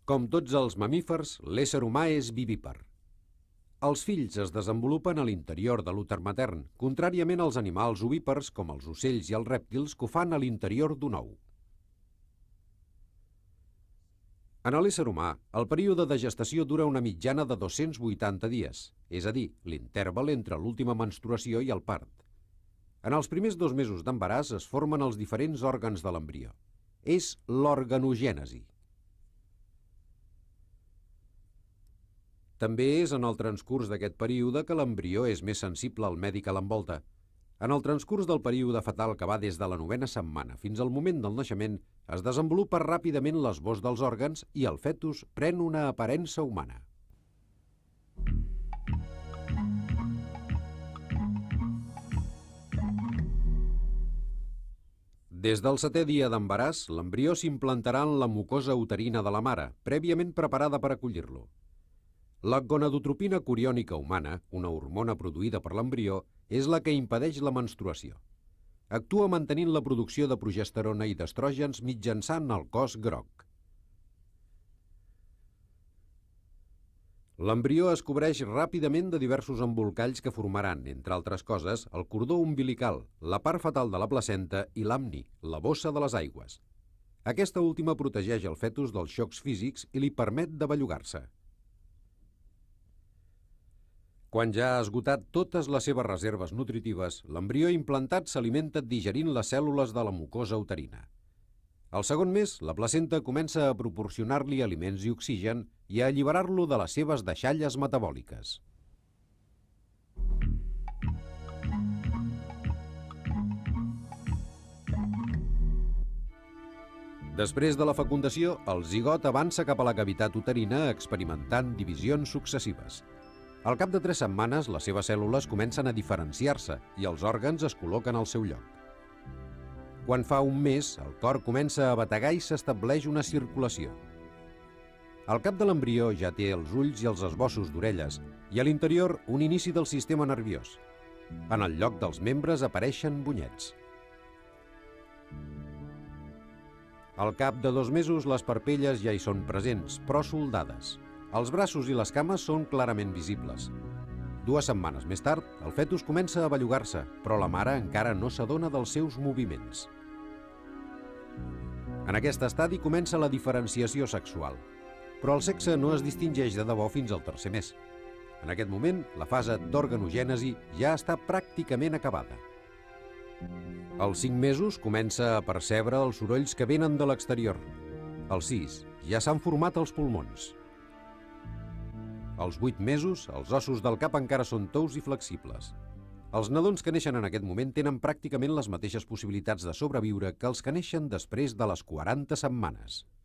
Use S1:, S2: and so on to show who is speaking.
S1: Com tots els mamífers, l'ésser humà és vivípar. Els fills es desenvolupen a l'interior de l'úter matern, contràriament als animals ovípars com els ocells i els rèptils que ho fan a l'interior d'un ou. En l'ésser humà, el període de gestació dura una mitjana de 280 dies, és a dir, l'interval entre l'última menstruació i el part. En els primers 2 mesos d'embaràs es formen els diferents òrgans de l'embrió. És l'organogènesi. També és en el transcurs d'aquest període que l'embrió és més sensible al medi que l'envolta. En el transcurs del període fetal que va des de la 9a setmana fins al moment del naixement, es desenvolupa ràpidament l'esbós dels òrgans i el fetus pren una aparença humana. Des del 7è dia d'embaràs, l'embrió s'implantarà en la mucosa uterina de la mare, prèviament preparada per acollir-lo. La gonadotropina coriònica humana, una hormona produïda per l'embrió, és la que impedeix la menstruació. Actua mantenint la producció de progesterona i d'estrògens mitjançant el cos groc. L'embrió es cobreix ràpidament de diversos embolcalls que formaran, entre altres coses, el cordó umbilical, la part fetal de la placenta i l'amni, la bossa de les aigües. Aquesta última protegeix el fetus dels xocs físics i li permet de bellugar-se. Quan ja ha esgotat totes les seves reserves nutritives, l'embrió implantat s'alimenta digerint les cèl·lules de la mucosa uterina. Al segon mes, la placenta comença a proporcionar-li aliments i oxigen i a alliberar-lo de les seves deixalles metabòliques. Després de la fecundació, el zigot avança cap a la cavitat uterina experimentant divisions successives. Al cap de 3 setmanes, les seves cèl·lules comencen a diferenciar-se i els òrgans es col·loquen al seu lloc. Quan fa un mes, el cor comença a bategar i s'estableix una circulació. El cap de l'embrió ja té els ulls i els esbossos d'orelles i a l'interior un inici del sistema nerviós. En el lloc dels membres apareixen bunyets. Al cap de 2 mesos, les parpelles ja hi són presents, però soldades. Els braços i les cames són clarament visibles. 2 setmanes més tard, el fetus comença a bellugar-se, però la mare encara no s'adona dels seus moviments. En aquest estadi comença la diferenciació sexual, però el sexe no es distingeix de debò fins al 3è mes. En aquest moment, la fase d'organogènesi ja està pràcticament acabada. Als 5 mesos comença a percebre els sorolls que venen de l'exterior. Als 6 ja s'han format els pulmons. Als 8 mesos, els ossos del cap encara són tous i flexibles. Els nadons que neixen en aquest moment tenen pràcticament les mateixes possibilitats de sobreviure que els que neixen després de les 40 setmanes.